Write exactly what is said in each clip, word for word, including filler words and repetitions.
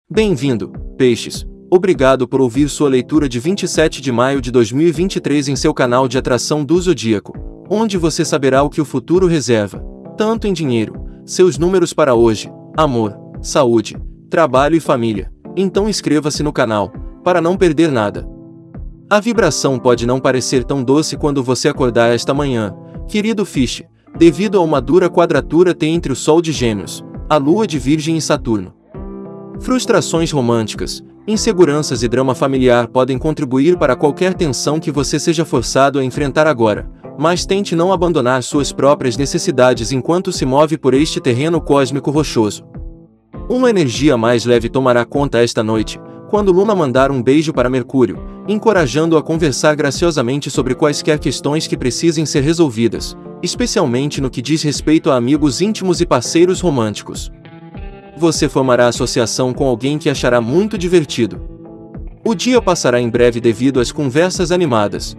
Bem-vindo, Peixes. Obrigado por ouvir sua leitura de vinte e sete de maio de dois mil e vinte e três em seu canal de atração do Zodíaco, onde você saberá o que o futuro reserva, tanto em dinheiro, seus números para hoje, amor, saúde, trabalho e família. Então inscreva-se no canal, para não perder nada. A vibração pode não parecer tão doce quando você acordar esta manhã, querido Fish, devido a uma dura quadratura T entre o Sol de Gêmeos, a Lua de Virgem e Saturno. Frustrações românticas, inseguranças e drama familiar podem contribuir para qualquer tensão que você seja forçado a enfrentar agora, mas tente não abandonar suas próprias necessidades enquanto se move por este terreno cósmico rochoso. Uma energia mais leve tomará conta esta noite, quando Luna mandar um beijo para Mercúrio, encorajando-o a conversar graciosamente sobre quaisquer questões que precisem ser resolvidas, especialmente no que diz respeito a amigos íntimos e parceiros românticos. Você formará associação com alguém que achará muito divertido. O dia passará em breve devido às conversas animadas.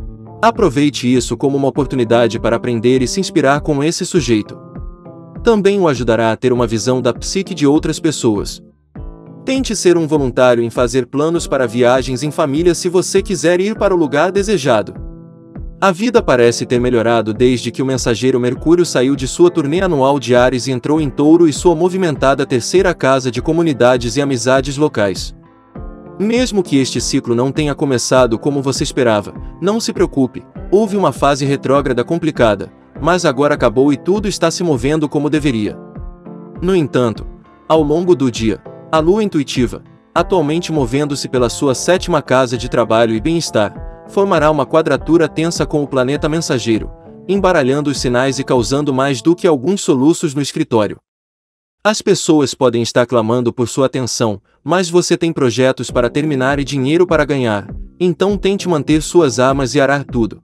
Aproveite isso como uma oportunidade para aprender e se inspirar com esse sujeito. Também o ajudará a ter uma visão da psique de outras pessoas. Tente ser um voluntário em fazer planos para viagens em família se você quiser ir para o lugar desejado. A vida parece ter melhorado desde que o mensageiro Mercúrio saiu de sua turnê anual de Áries e entrou em Touro e sua movimentada terceira casa de comunidades e amizades locais. Mesmo que este ciclo não tenha começado como você esperava, não se preocupe, houve uma fase retrógrada complicada, mas agora acabou e tudo está se movendo como deveria. No entanto, ao longo do dia, a Lua intuitiva, atualmente movendo-se pela sua sétima casa de trabalho e bem-estar, formará uma quadratura tensa com o planeta mensageiro, embaralhando os sinais e causando mais do que alguns soluços no escritório. As pessoas podem estar clamando por sua atenção, mas você tem projetos para terminar e dinheiro para ganhar, então tente manter suas armas e arar tudo.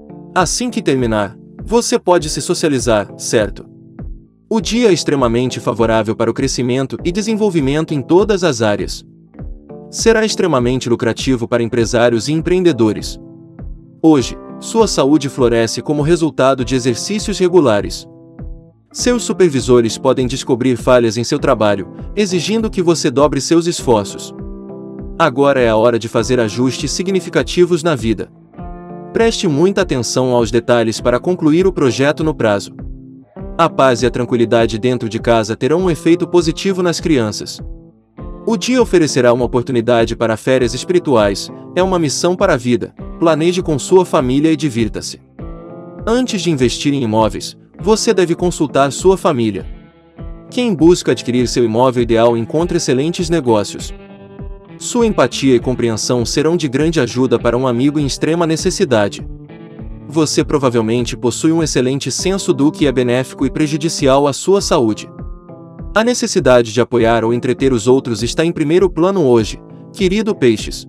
Assim que terminar, você pode se socializar, certo? O dia é extremamente favorável para o crescimento e desenvolvimento em todas as áreas. Será extremamente lucrativo para empresários e empreendedores. Hoje, sua saúde floresce como resultado de exercícios regulares. Seus supervisores podem descobrir falhas em seu trabalho, exigindo que você dobre seus esforços. Agora é a hora de fazer ajustes significativos na vida. Preste muita atenção aos detalhes para concluir o projeto no prazo. A paz e a tranquilidade dentro de casa terão um efeito positivo nas crianças. O dia oferecerá uma oportunidade para férias espirituais, é uma missão para a vida, planeje com sua família e divirta-se. Antes de investir em imóveis, você deve consultar sua família. Quem busca adquirir seu imóvel ideal encontra excelentes negócios. Sua empatia e compreensão serão de grande ajuda para um amigo em extrema necessidade. Você provavelmente possui um excelente senso do que é benéfico e prejudicial à sua saúde. A necessidade de apoiar ou entreter os outros está em primeiro plano hoje, querido Peixes.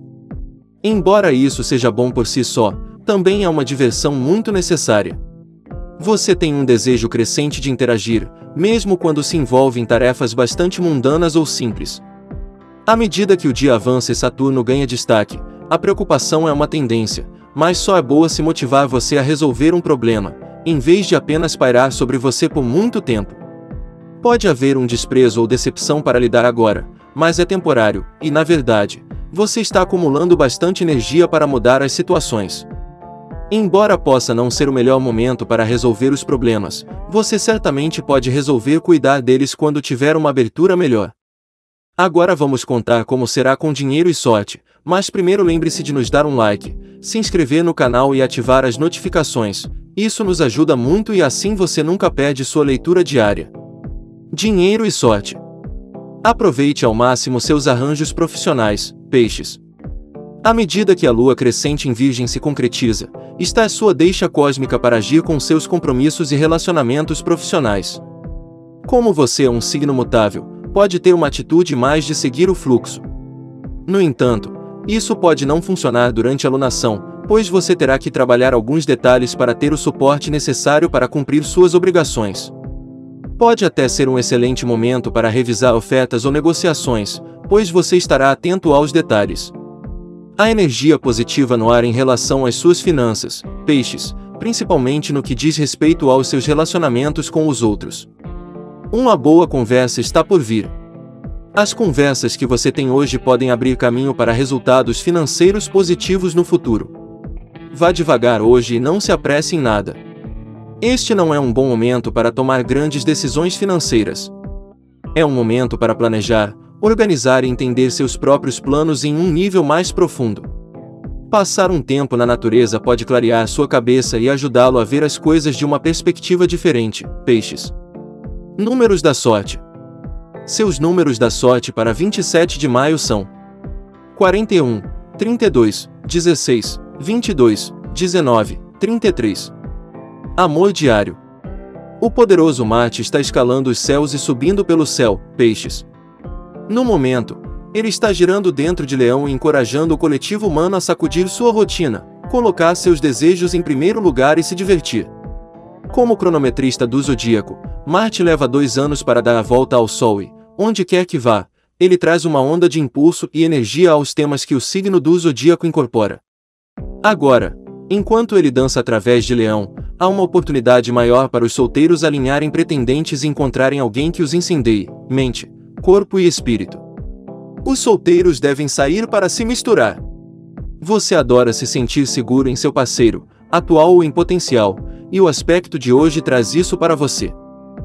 Embora isso seja bom por si só, também é uma diversão muito necessária. Você tem um desejo crescente de interagir, mesmo quando se envolve em tarefas bastante mundanas ou simples. À medida que o dia avança e Saturno ganha destaque, a preocupação é uma tendência, mas só é boa se motivar você a resolver um problema, em vez de apenas pairar sobre você por muito tempo. Pode haver um desprezo ou decepção para lidar agora, mas é temporário, e na verdade, você está acumulando bastante energia para mudar as situações. Embora possa não ser o melhor momento para resolver os problemas, você certamente pode resolver cuidar deles quando tiver uma abertura melhor. Agora vamos contar como será com dinheiro e sorte, mas primeiro lembre-se de nos dar um like, se inscrever no canal e ativar as notificações, isso nos ajuda muito e assim você nunca perde sua leitura diária. Dinheiro e sorte. Aproveite ao máximo seus arranjos profissionais, Peixes. À medida que a lua crescente em Virgem se concretiza, está a sua deixa cósmica para agir com seus compromissos e relacionamentos profissionais. Como você é um signo mutável, pode ter uma atitude mais de seguir o fluxo. No entanto, isso pode não funcionar durante a lunação, pois você terá que trabalhar alguns detalhes para ter o suporte necessário para cumprir suas obrigações. Pode até ser um excelente momento para revisar ofertas ou negociações, pois você estará atento aos detalhes. A energia positiva no ar em relação às suas finanças, Peixes, principalmente no que diz respeito aos seus relacionamentos com os outros. Uma boa conversa está por vir. As conversas que você tem hoje podem abrir caminho para resultados financeiros positivos no futuro. Vá devagar hoje e não se apresse em nada. Este não é um bom momento para tomar grandes decisões financeiras. É um momento para planejar, organizar e entender seus próprios planos em um nível mais profundo. Passar um tempo na natureza pode clarear sua cabeça e ajudá-lo a ver as coisas de uma perspectiva diferente. Peixes. Números da sorte. Seus números da sorte para vinte e sete de maio são quarenta e um, trinta e dois, dezesseis, vinte e dois, dezenove, trinta e três. Amor diário. O poderoso Marte está escalando os céus e subindo pelo céu. Peixes. No momento, ele está girando dentro de Leão e encorajando o coletivo humano a sacudir sua rotina, colocar seus desejos em primeiro lugar e se divertir. Como cronometrista do zodíaco, Marte leva dois anos para dar a volta ao Sol e, onde quer que vá, ele traz uma onda de impulso e energia aos temas que o signo do zodíaco incorpora. Agora, enquanto ele dança através de Leão, há uma oportunidade maior para os solteiros alinharem pretendentes e encontrarem alguém que os incendeie, mente, corpo e espírito. Os solteiros devem sair para se misturar. Você adora se sentir seguro em seu parceiro, atual ou em potencial, e o aspecto de hoje traz isso para você.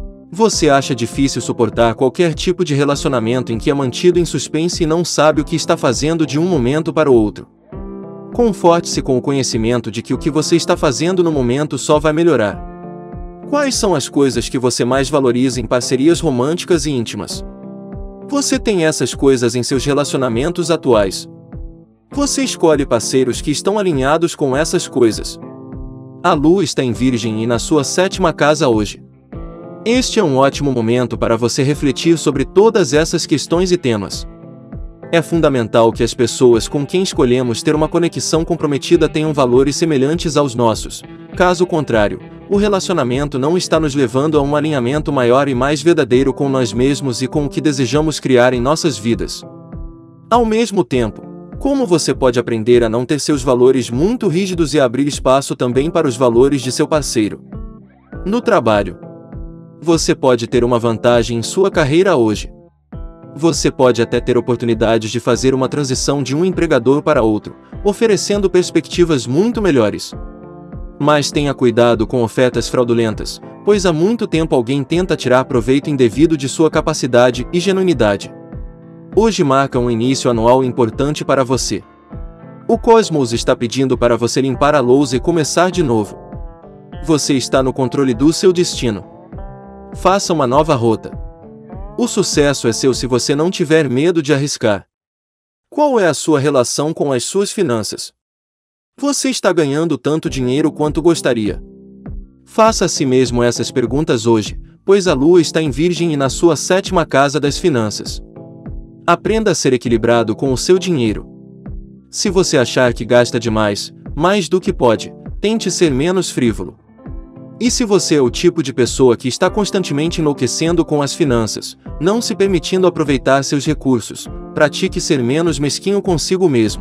Você acha difícil suportar qualquer tipo de relacionamento em que é mantido em suspense e não sabe o que está fazendo de um momento para o outro. Conforte-se com o conhecimento de que o que você está fazendo no momento só vai melhorar. Quais são as coisas que você mais valoriza em parcerias românticas e íntimas? Você tem essas coisas em seus relacionamentos atuais? Você escolhe parceiros que estão alinhados com essas coisas. A Lua está em Virgem e na sua sétima casa hoje. Este é um ótimo momento para você refletir sobre todas essas questões e temas. É fundamental que as pessoas com quem escolhemos ter uma conexão comprometida tenham valores semelhantes aos nossos. Caso contrário, o relacionamento não está nos levando a um alinhamento maior e mais verdadeiro com nós mesmos e com o que desejamos criar em nossas vidas. Ao mesmo tempo, como você pode aprender a não ter seus valores muito rígidos e abrir espaço também para os valores de seu parceiro? No trabalho, você pode ter uma vantagem em sua carreira hoje. Você pode até ter oportunidades de fazer uma transição de um empregador para outro, oferecendo perspectivas muito melhores. Mas tenha cuidado com ofertas fraudulentas, pois há muito tempo alguém tenta tirar proveito indevido de sua capacidade e genuinidade. Hoje marca um início anual importante para você. O cosmos está pedindo para você limpar a lousa e começar de novo. Você está no controle do seu destino. Faça uma nova rota. O sucesso é seu se você não tiver medo de arriscar. Qual é a sua relação com as suas finanças? Você está ganhando tanto dinheiro quanto gostaria? Faça a si mesmo essas perguntas hoje, pois a Lua está em Virgem e na sua sétima casa das finanças. Aprenda a ser equilibrado com o seu dinheiro. Se você achar que gasta demais, mais do que pode, tente ser menos frívolo. E se você é o tipo de pessoa que está constantemente enlouquecendo com as finanças, não se permitindo aproveitar seus recursos, pratique ser menos mesquinho consigo mesmo.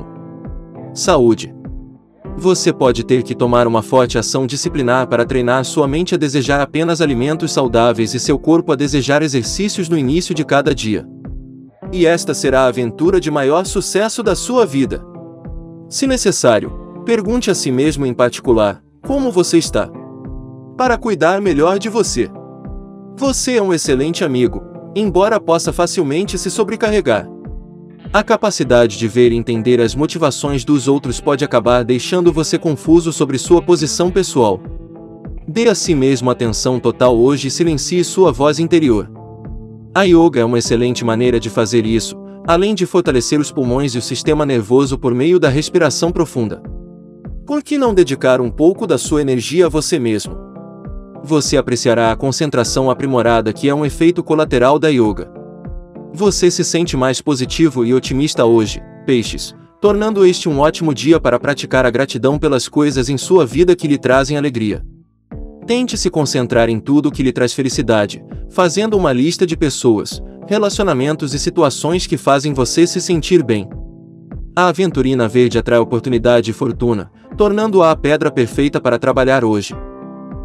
Saúde. Você pode ter que tomar uma forte ação disciplinar para treinar sua mente a desejar apenas alimentos saudáveis e seu corpo a desejar exercícios no início de cada dia. E esta será a aventura de maior sucesso da sua vida. Se necessário, pergunte a si mesmo em particular, como você está? Para cuidar melhor de você. Você é um excelente amigo, embora possa facilmente se sobrecarregar. A capacidade de ver e entender as motivações dos outros pode acabar deixando você confuso sobre sua posição pessoal. Dê a si mesmo atenção total hoje e silencie sua voz interior. A yoga é uma excelente maneira de fazer isso, além de fortalecer os pulmões e o sistema nervoso por meio da respiração profunda. Por que não dedicar um pouco da sua energia a você mesmo? Você apreciará a concentração aprimorada que é um efeito colateral da yoga. Você se sente mais positivo e otimista hoje, peixes, tornando este um ótimo dia para praticar a gratidão pelas coisas em sua vida que lhe trazem alegria. Tente se concentrar em tudo que lhe traz felicidade, fazendo uma lista de pessoas, relacionamentos e situações que fazem você se sentir bem. A aventurina verde atrai oportunidade e fortuna, tornando-a a pedra perfeita para trabalhar hoje.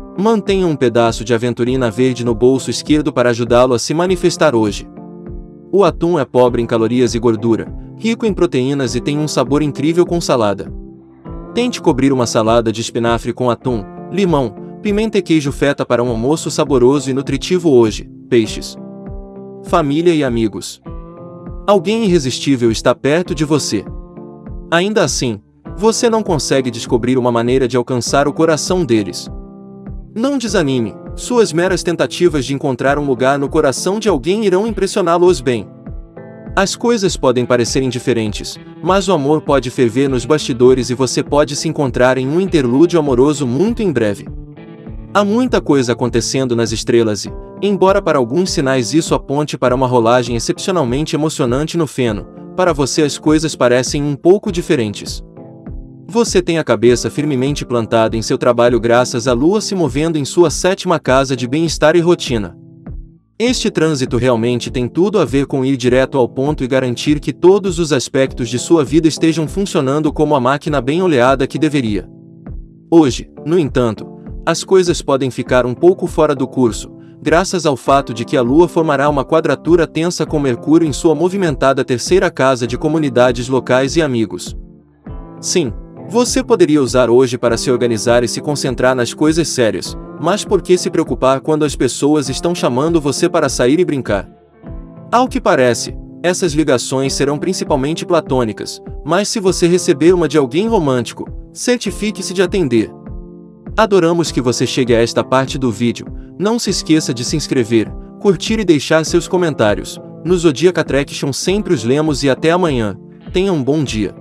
Mantenha um pedaço de aventurina verde no bolso esquerdo para ajudá-lo a se manifestar hoje. O atum é pobre em calorias e gordura, rico em proteínas e tem um sabor incrível com salada. Tente cobrir uma salada de espinafre com atum, limão, pimenta e queijo feta para um almoço saboroso e nutritivo hoje. Peixes. Família e amigos. Alguém irresistível está perto de você. Ainda assim, você não consegue descobrir uma maneira de alcançar o coração deles. Não desanime, suas meras tentativas de encontrar um lugar no coração de alguém irão impressioná-los bem. As coisas podem parecer indiferentes, mas o amor pode ferver nos bastidores e você pode se encontrar em um interlúdio amoroso muito em breve. Há muita coisa acontecendo nas estrelas e, embora para alguns sinais isso aponte para uma rolagem excepcionalmente emocionante no feno, para você as coisas parecem um pouco diferentes. Você tem a cabeça firmemente plantada em seu trabalho graças à lua se movendo em sua sétima casa de bem-estar e rotina. Este trânsito realmente tem tudo a ver com ir direto ao ponto e garantir que todos os aspectos de sua vida estejam funcionando como a máquina bem oleada que deveria. Hoje, no entanto, as coisas podem ficar um pouco fora do curso, graças ao fato de que a Lua formará uma quadratura tensa com Mercúrio em sua movimentada terceira casa de comunidades locais e amigos. Sim, você poderia usar hoje para se organizar e se concentrar nas coisas sérias, mas por que se preocupar quando as pessoas estão chamando você para sair e brincar? Ao que parece, essas ligações serão principalmente platônicas, mas se você receber uma de alguém romântico, certifique-se de atender. Adoramos que você chegue a esta parte do vídeo. Não se esqueça de se inscrever, curtir e deixar seus comentários. No Zodiac Attraction sempre os lemos e até amanhã. Tenha um bom dia.